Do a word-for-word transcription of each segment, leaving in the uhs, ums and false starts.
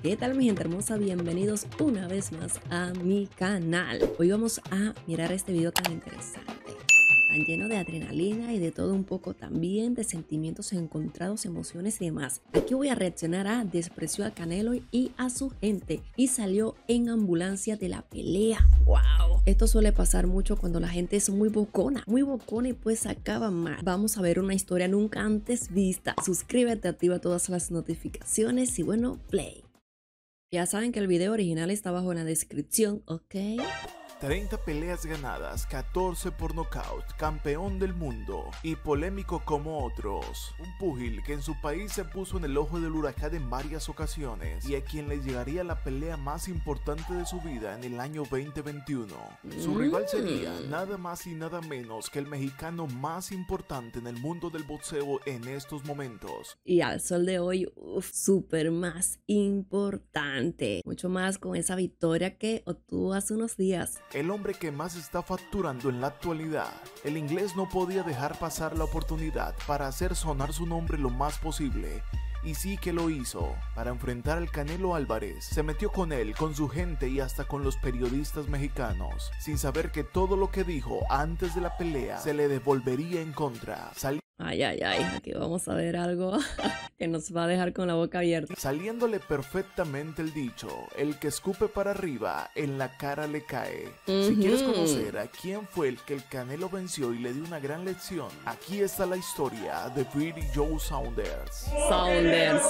¿Qué tal mi gente hermosa? Bienvenidos una vez más a mi canal. Hoy vamos a mirar este video tan interesante, tan lleno de adrenalina y de todo un poco también, de sentimientos encontrados, emociones y demás. Aquí voy a reaccionar a despreció a Canelo y a su gente y salió en ambulancia de la pelea. ¡Wow! Esto suele pasar mucho cuando la gente es muy bocona, muy bocona y pues acaba mal. Vamos a ver una historia nunca antes vista. Suscríbete, activa todas las notificaciones y bueno, play. Ya saben que el video original está abajo en la descripción, ¿ok? treinta peleas ganadas, catorce por nocaut, campeón del mundo y polémico como otros. Un púgil que en su país se puso en el ojo del huracán en varias ocasiones y a quien le llegaría la pelea más importante de su vida en el año veinte veintiuno. Su rival sería nada más y nada menos que el mexicano más importante en el mundo del boxeo en estos momentos. Y al sol de hoy, uff, súper más importante. Mucho más con esa victoria que obtuvo hace unos días. El hombre que más está facturando en la actualidad. El inglés no podía dejar pasar la oportunidad para hacer sonar su nombre lo más posible. Y sí que lo hizo. Para enfrentar al Canelo Álvarez, se metió con él, con su gente y hasta con los periodistas mexicanos, sin saber que todo lo que dijo antes de la pelea se le devolvería en contra. Sal Ay, ay, ay, aquí vamos a ver algo que nos va a dejar con la boca abierta. Saliéndole perfectamente el dicho, el que escupe para arriba, en la cara le cae. Uh-huh. Si quieres conocer a quién fue el que el Canelo venció y le dio una gran lección, aquí está la historia de Billy Joe Saunders. Saunders.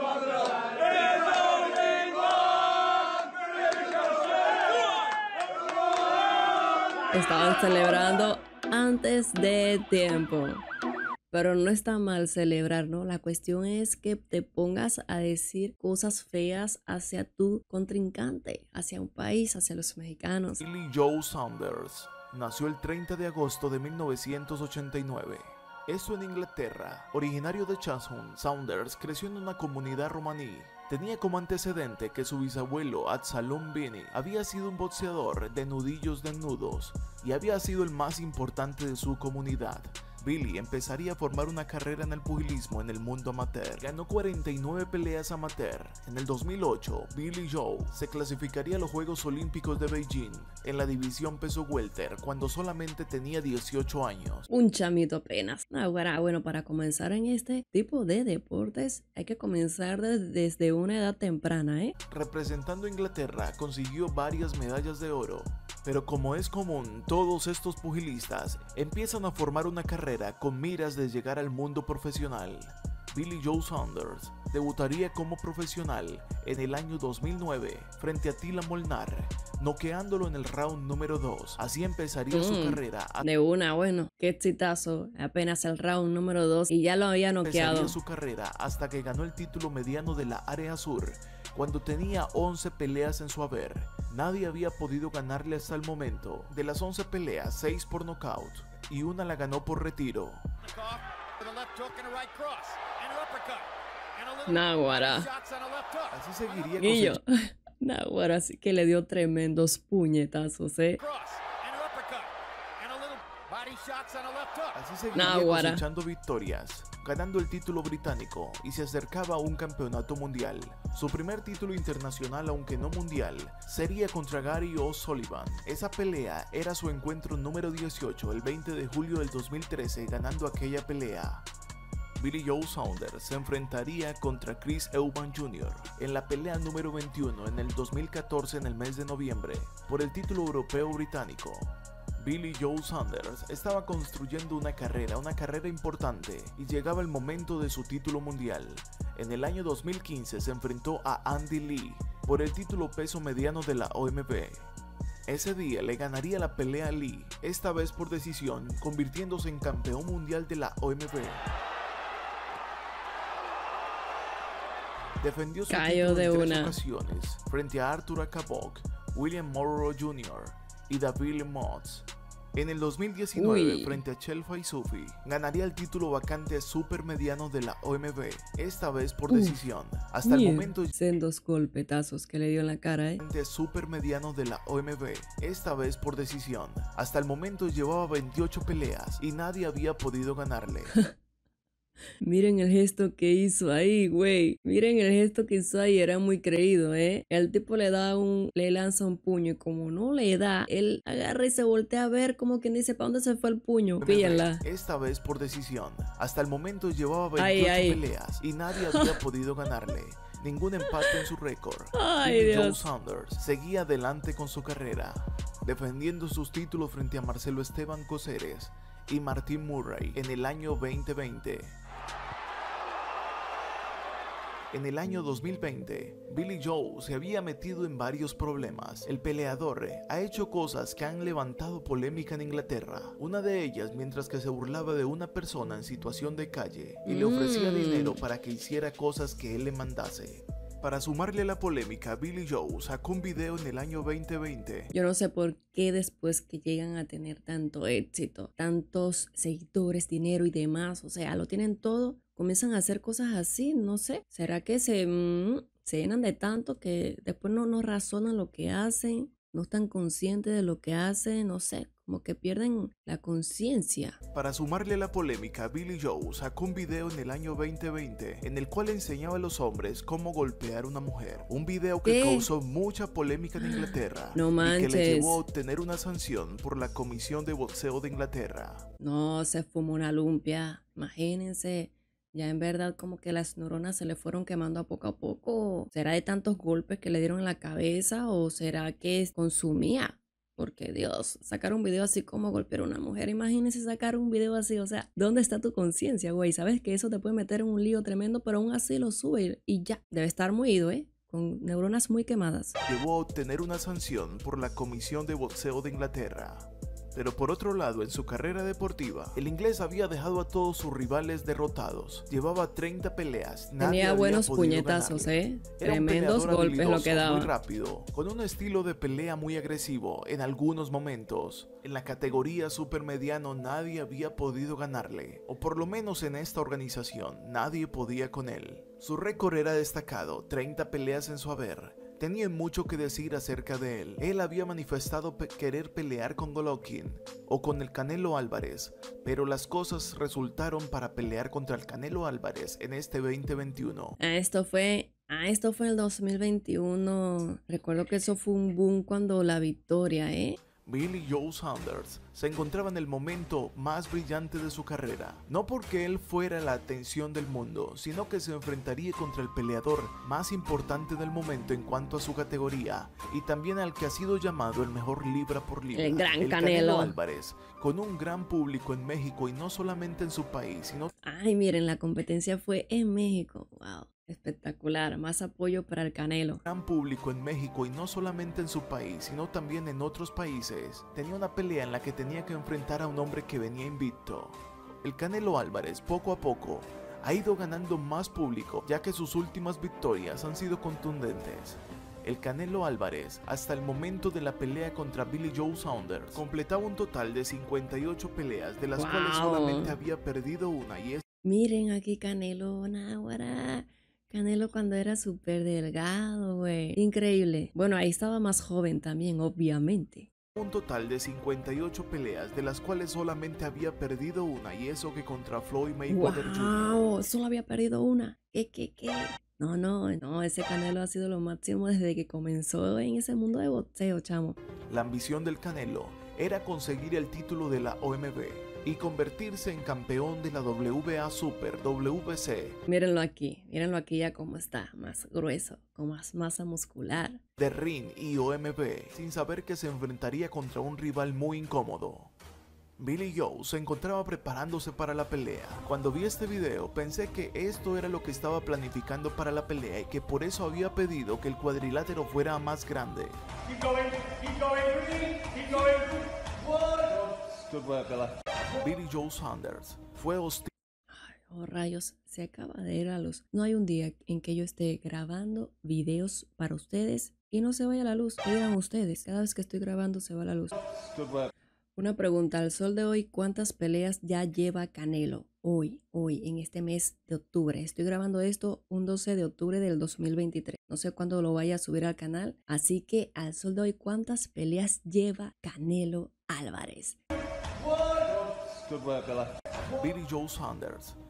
Estaban celebrando antes de tiempo. Pero no está mal celebrar, ¿no? La cuestión es que te pongas a decir cosas feas hacia tu contrincante, hacia un país, hacia los mexicanos. Billy Joe Saunders nació el treinta de agosto de mil novecientos ochenta y nueve. Esto en Inglaterra. Originario de Chatham, Saunders creció en una comunidad romaní. Tenía como antecedente que su bisabuelo Absalom Binney había sido un boxeador de nudillos desnudos y había sido el más importante de su comunidad. Billy empezaría a formar una carrera en el pugilismo en el mundo amateur. Ganó cuarenta y nueve peleas amateur. En el dos mil ocho, Billy Joe se clasificaría a los Juegos Olímpicos de Beijing en la división peso welter cuando solamente tenía dieciocho años. Un chamito apenas. Ahora, bueno, para comenzar en este tipo de deportes hay que comenzar de, desde una edad temprana, ¿eh? Representando a Inglaterra, consiguió varias medallas de oro. Pero como es común, todos estos pugilistas empiezan a formar una carrera con miras de llegar al mundo profesional. Billy Joe Saunders debutaría como profesional en el año dos mil nueve frente a Tila Molnar, noqueándolo en el round número dos. Así empezaría mm, su carrera. A... De una, bueno, qué exitazo. Apenas el round número dos y ya lo había noqueado. Empezaría su carrera hasta que ganó el título mediano de la área sur, cuando tenía once peleas en su haber. Nadie había podido ganarle hasta el momento. De las once peleas, seis por nocaut y una la ganó por retiro. Naguará. Así seguiría Guillo. Naguará, sí que le dio tremendos puñetazos, eh. Así seguiría cosechando victorias, ganando el título británico y se acercaba a un campeonato mundial. Su primer título internacional, aunque no mundial, sería contra Gary O'Sullivan. Esa pelea era su encuentro número dieciocho, el veinte de julio del dos mil trece, ganando aquella pelea. Billy Joe Saunders se enfrentaría contra Chris Eubank junior en la pelea número veintiuno en el dos mil catorce en el mes de noviembre, por el título europeo británico. Billy Joe Saunders estaba construyendo una carrera, una carrera importante, y llegaba el momento de su título mundial. En el año dos mil quince se enfrentó a Andy Lee por el título peso mediano de la O M B. Ese día le ganaría la pelea a Lee, esta vez por decisión, convirtiéndose en campeón mundial de la O M B. Defendió su Cayó título de en tres una. ocasiones frente a Arthur Akabok, William Morrow junior y David Motz. En el dos mil diecinueve, Uy. frente a Chelfai Sufi, ganaría el título vacante supermediano de la O M B, esta vez por decisión. Hasta el Bien. momento, Sendos golpetazos que le dio en la cara, eh. de supermediano de la O M B, esta vez por decisión. Hasta el momento llevaba veintiocho peleas y nadie había podido ganarle. Miren el gesto que hizo ahí, güey. Miren el gesto que hizo ahí, era muy creído, ¿eh? El tipo le da un, le lanza un puño y como no le da, él agarra y se voltea a ver como quien dice, ¿para dónde se fue el puño? Píllenla. Esta vez por decisión. Hasta el momento llevaba veintiocho ay, ay. peleas y nadie había podido ganarle. Ningún empate en su récord. Ay, Billy Joe Dios. Saunders seguía adelante con su carrera, defendiendo sus títulos frente a Marcelo Esteban Coceres y Martin Murray en el año veinte veinte. En el año dos mil veinte, Billy Joe se había metido en varios problemas. El peleador ha hecho cosas que han levantado polémica en Inglaterra. Una de ellas mientras que se burlaba de una persona en situación de calle y le ofrecía Mm. dinero para que hiciera cosas que él le mandase. Para sumarle a la polémica, Billy Joe sacó un video en el año veinte veinte. Yo no sé por qué después que llegan a tener tanto éxito, tantos seguidores, dinero y demás, o sea, lo tienen todo, comienzan a hacer cosas así, no sé. ¿Será que se, mm, se llenan de tanto que después no, no razonan lo que hacen? No están conscientes de lo que hacen, no sé, como que pierden la conciencia. Para sumarle a la polémica, Billy Joe sacó un video en el año veinte veinte en el cual enseñaba a los hombres cómo golpear a una mujer. Un video que ¿Qué? causó mucha polémica en Inglaterra No y que manches. le llevó a obtener una sanción por la Comisión de Boxeo de Inglaterra. No, se fumó una lumpia, imagínense. Ya en verdad como que las neuronas se le fueron quemando a poco a poco. ¿Será de tantos golpes que le dieron en la cabeza o será que consumía? Porque Dios, sacar un video así como golpear a una mujer, imagínense sacar un video así, o sea, ¿dónde está tu conciencia, güey? Sabes que eso te puede meter en un lío tremendo, pero aún así lo sube y ya, debe estar muy ido, ¿eh? Con neuronas muy quemadas. Llevó a obtener una sanción por la Comisión de Boxeo de Inglaterra. Pero por otro lado, en su carrera deportiva, el inglés había dejado a todos sus rivales derrotados. Llevaba treinta peleas. Nadie Tenía había buenos podido puñetazos, ganarle. ¿eh? Era un Tremendos peleador golpes lo habilidoso, que daba. muy rápido, con un estilo de pelea muy agresivo en algunos momentos. En la categoría supermediano nadie había podido ganarle, o por lo menos en esta organización nadie podía con él. Su récord era destacado, treinta peleas en su haber. Tenían mucho que decir acerca de él. Él había manifestado pe- querer pelear con Golovkin o con el Canelo Álvarez, pero las cosas resultaron para pelear contra el Canelo Álvarez en este veinte veintiuno. Ah, esto fue, ah, esto fue el dos mil veintiuno. Recuerdo que eso fue un boom cuando la victoria, ¿eh? Billy Joe Saunders se encontraba en el momento más brillante de su carrera, no porque él fuera la atención del mundo, sino que se enfrentaría contra el peleador más importante del momento en cuanto a su categoría, y también al que ha sido llamado el mejor libra por libra, El gran el Canelo. Álvarez, con un gran público en México y no solamente en su país, sino Ay, miren, la competencia fue en México. Wow, espectacular. Más apoyo para el Canelo. gran público en México y no solamente en su país, sino también en otros países. Tenía una pelea en la que tenía que enfrentar a un hombre que venía invicto. El Canelo Álvarez, poco a poco, ha ido ganando más público, ya que sus últimas victorias han sido contundentes. El Canelo Álvarez, hasta el momento de la pelea contra Billy Joe Saunders, completaba un total de cincuenta y ocho peleas, de las Wow. cuales solamente había perdido una, y es Miren aquí Canelo, náguara. Canelo cuando era súper delgado, güey. Increíble. Bueno, ahí estaba más joven también, obviamente. un total de cincuenta y ocho peleas, de las cuales solamente había perdido una, y eso que contra Floyd Mayweather junior Wow, solo había perdido una. ¿Qué, qué, qué? No, no, no, ese Canelo ha sido lo máximo desde que comenzó en ese mundo de boxeo, chamo. La ambición del Canelo era conseguir el título de la O M B y convertirse en campeón de la W B A Super W B C Mírenlo aquí, mírenlo aquí ya cómo está, más grueso, con más masa muscular. de ring y O M B, sin saber que se enfrentaría contra un rival muy incómodo. Billy Joe se encontraba preparándose para la pelea. Cuando vi este video pensé que esto era lo que estaba planificando para la pelea y que por eso había pedido que el cuadrilátero fuera más grande. Keep going, keep going, breathe, keep going. One. Good work, Bella. Billy Joe Saunders fue hostil Ay, oh rayos, se acaba de ir a luz. No hay un día en que yo esté grabando videos para ustedes y no se vaya la luz. ¿Qué dirán ustedes? Cada vez que estoy grabando se va la luz. Good work. Una pregunta, al sol de hoy, ¿cuántas peleas ya lleva Canelo? Hoy, hoy, en este mes de octubre. Estoy grabando esto un doce de octubre del dos mil veintitrés. No sé cuándo lo vaya a subir al canal. Así que al sol de hoy, ¿cuántas peleas lleva Canelo Álvarez? Good work, Bella. Billy Joe Saunders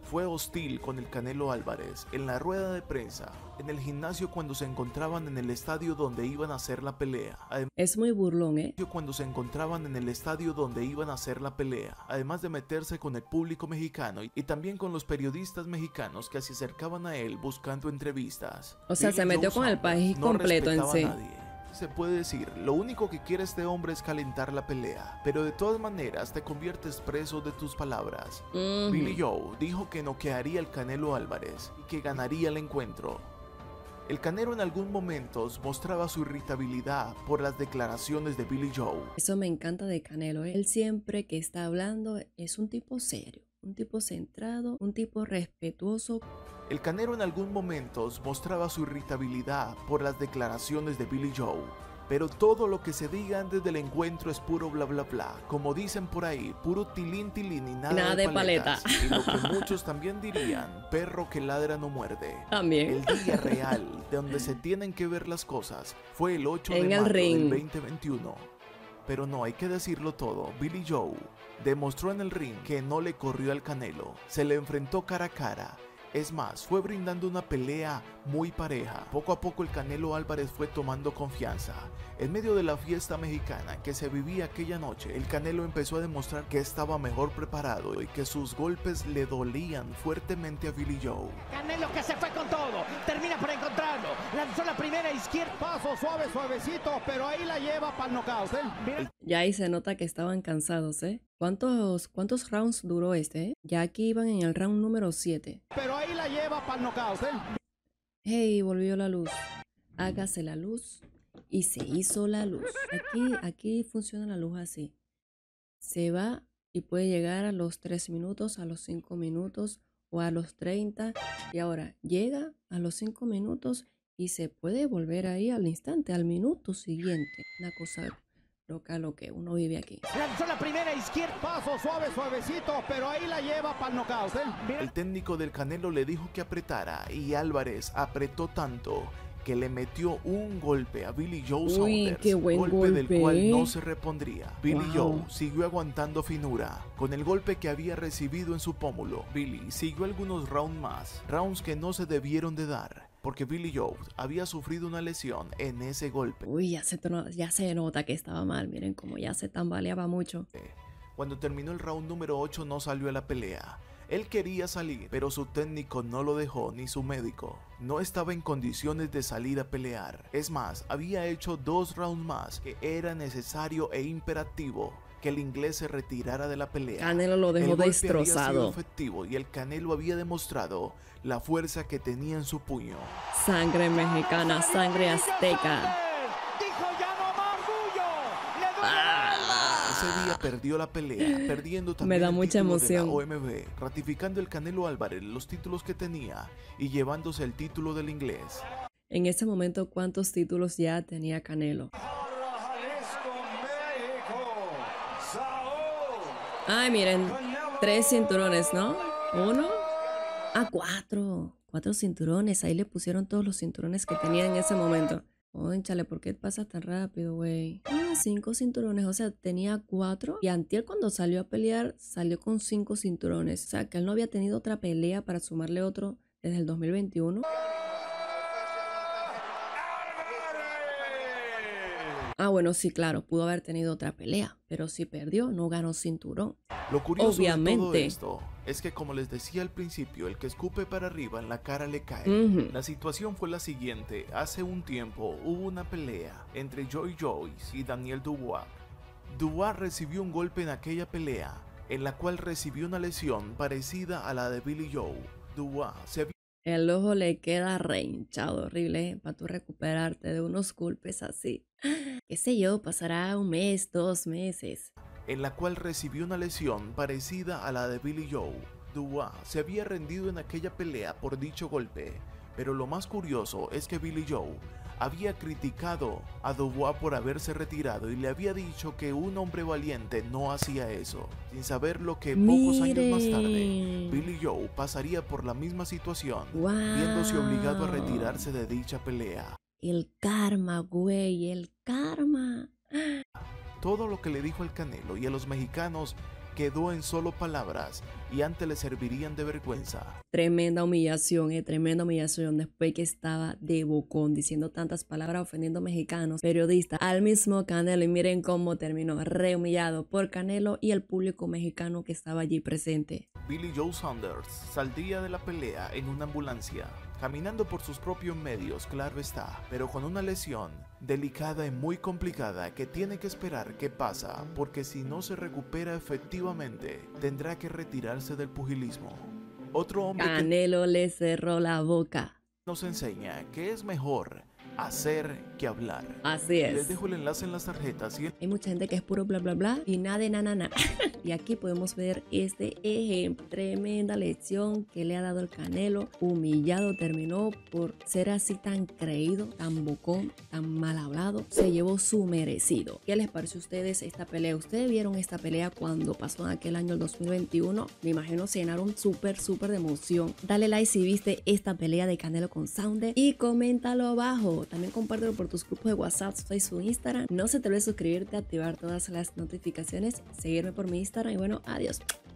fue hostil con el Canelo Álvarez en la rueda de prensa, en el gimnasio cuando se encontraban en el estadio donde iban a hacer la pelea. Además, es muy burlón, ¿eh? Cuando se encontraban en el estadio donde iban a hacer la pelea, además de meterse con el público mexicano y también con los periodistas mexicanos que se acercaban a él buscando entrevistas. O sea, Billy se metió Joe con el país no completo en sí. A nadie. Se puede decir, lo único que quiere este hombre es calentar la pelea, pero de todas maneras te conviertes preso de tus palabras. Uh-huh. Billy Joe dijo que noquearía al Canelo Álvarez y que ganaría el encuentro. El Canelo en algún momento mostraba su irritabilidad por las declaraciones de Billy Joe. Eso me encanta de Canelo, ¿eh? Él siempre que está hablando es un tipo serio, un tipo centrado, un tipo respetuoso. El Canelo en algún momento mostraba su irritabilidad por las declaraciones de Billy Joe, pero todo lo que se diga antes del encuentro es puro bla bla bla, como dicen por ahí, puro tilín tilín y nada, nada de, de paleta. Y lo que muchos también dirían, perro que ladra no muerde. También. El día real de donde se tienen que ver las cosas fue el ocho de mayo del veinte veintiuno. Pero no hay que decirlo todo, Billy Joe demostró en el ring que no le corrió al Canelo, se le enfrentó cara a cara. Es más, fue brindando una pelea muy pareja. Poco a poco el Canelo Álvarez fue tomando confianza. En medio de la fiesta mexicana que se vivía aquella noche, el Canelo empezó a demostrar que estaba mejor preparado y que sus golpes le dolían fuertemente a Billy Joe. Canelo que se fue con todo, termina por encontrarlo, lanzó la primera izquierda, paso suave, suavecito, pero ahí la lleva para el knockout, ¿eh? Mira. Ya ahí se nota que estaban cansados, ¿eh? ¿Cuántos, cuántos rounds duró este, eh? Ya aquí iban en el round número siete. Pero ahí la lleva para el knockout, ¿eh? Hey, volvió la luz. Hágase la luz. Y se hizo la luz. Aquí, aquí funciona la luz así. Se va y puede llegar a los tres minutos, a los cinco minutos o a los treinta. Y ahora llega a los cinco minutos y se puede volver ahí al instante, al minuto siguiente. Una cosa loca lo que uno vive aquí. Lanzó la primera izquierda, paso suave, suavecito, pero ahí la lleva para el knockout, ¿eh? Mira. El técnico del Canelo le dijo que apretara y Álvarez apretó tanto que le metió un golpe a Billy Joe Uy, Saunders, qué buen golpe, golpe del cual no se repondría. Billy wow. Joe siguió aguantando finura con el golpe que había recibido en su pómulo. Billy siguió algunos rounds más, rounds que no se debieron de dar, porque Billy Joe había sufrido una lesión en ese golpe. Uy, ya se, ya se nota que estaba mal, miren cómo ya se tambaleaba mucho. Cuando terminó el round número ocho no salió a la pelea. Él quería salir, pero su técnico no lo dejó, ni su médico. No estaba en condiciones de salir a pelear. Es más, había hecho dos rounds más que era necesario e imperativo que el inglés se retirara de la pelea. Canelo lo dejó el golpe destrozado. Había sido efectivo y el Canelo había demostrado la fuerza que tenía en su puño. Sangre mexicana, sangre azteca. Ese día perdió la pelea, perdiendo también Me da el mucha título emoción. de la O M B, ratificando el Canelo Álvarez los títulos que tenía y llevándose el título del inglés. En ese momento, ¿cuántos títulos ya tenía Canelo? Ay, miren, tres cinturones, ¿no? Uno, ah, cuatro, cuatro cinturones. Ahí le pusieron todos los cinturones que tenía en ese momento. Cónchale, ¿por qué pasa tan rápido, güey? Ah, cinco cinturones, o sea, tenía cuatro. Y antier cuando salió a pelear, salió con cinco cinturones. O sea, que él no había tenido otra pelea para sumarle otro desde el dos mil veintiuno. Ah, bueno, sí, claro, pudo haber tenido otra pelea, pero si perdió, no ganó cinturón. Lo curioso Obviamente. de todo esto es que, como les decía al principio, el que escupe para arriba en la cara le cae. Uh-huh. La situación fue la siguiente. Hace un tiempo hubo una pelea entre Joy Joyce y Daniel Dubois. Dubois recibió un golpe en aquella pelea, en la cual recibió una lesión parecida a la de Billy Joe. Dubois se había El ojo le queda rehinchado, horrible, ¿eh? Para tú recuperarte de unos golpes así. Qué sé yo, pasará un mes, dos meses. en la cual recibió una lesión parecida a la de Billy Joe. Dubois se había rendido en aquella pelea por dicho golpe, pero lo más curioso es que Billy Joe había criticado a Dubois por haberse retirado y le había dicho que un hombre valiente no hacía eso, sin saber lo que pocos Mire. años más tarde Billy Joe pasaría por la misma situación, Wow. viéndose obligado a retirarse de dicha pelea. El karma, güey, el karma. Todo lo que le dijo al Canelo y a los mexicanos quedó en solo palabras y antes le servirían de vergüenza. Tremenda humillación, eh, tremenda humillación después que estaba de bocón diciendo tantas palabras ofendiendo mexicanos, periodistas, al mismo Canelo, y miren cómo terminó, re humillado por Canelo y el público mexicano que estaba allí presente. Billy Joe Saunders saldría de la pelea en una ambulancia, caminando por sus propios medios, claro está, pero con una lesión delicada y muy complicada que tiene que esperar qué pasa, porque si no se recupera efectivamente, tendrá que retirarse del pugilismo. Otro hombre Canelo que le cerró la boca. Nos enseña que es mejor hacer que hablar. Así es. Les dejo el enlace en las tarjetas. Y... Hay mucha gente que es puro bla bla bla y nada de na na na. Y aquí podemos ver este ejemplo. Tremenda lección que le ha dado el Canelo. Humillado terminó por ser así tan creído, tan bocón, tan mal hablado. Se llevó su merecido. ¿Qué les pareció a ustedes esta pelea? ¿Ustedes vieron esta pelea cuando pasó en aquel año el dos mil veintiuno? Me imagino se llenaron súper súper de emoción. Dale like si viste esta pelea de Canelo con Saunders y coméntalo abajo. También compártelo por tus grupos de WhatsApp, Facebook, Instagram. No se te olvide suscribirte, activar todas las notificaciones, seguirme por mi Instagram y bueno, adiós.